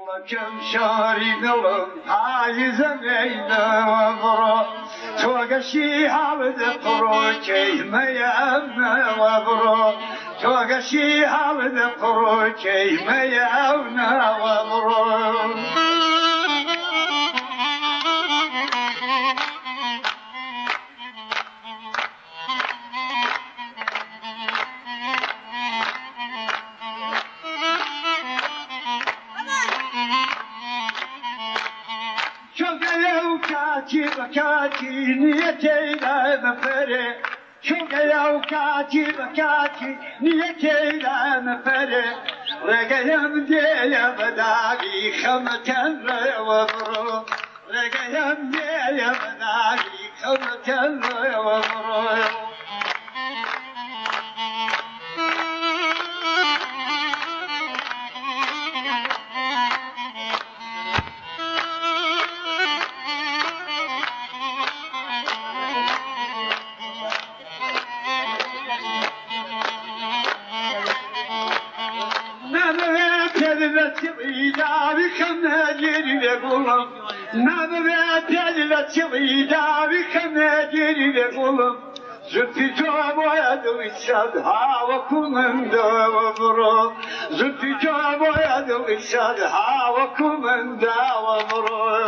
كم شاري دلم عايزة ميدا وبرو توقشي عبد قروكي ما يأبنا وبرو توقشي عبد قروكي ما يأبنا وبرو بكاتي نيتي لا مفرق شوق يا وكاتي بكاتي نيتي لا مفرق رقيم ديل بداقي خمتن وبرو رقيم ديل بداقي خمتن وبرو زلفي جاب ويدوي الشدها وكمن داوبرو زلفي جاب ويدوي الشدها وكمن داوبرو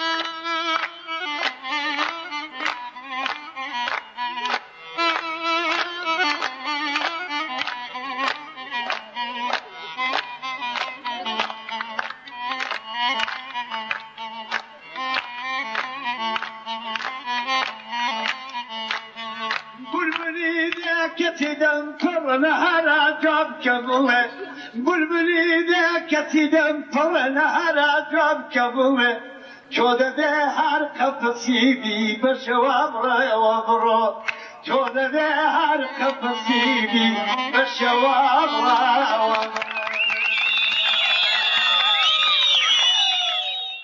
كتدم فرنا جاب كبوه بلبلی ده کتیدم فرنا جاب كبوه شده ده هر قفصی بی بشواب را برو شده ده هر قفصی بی بشواب را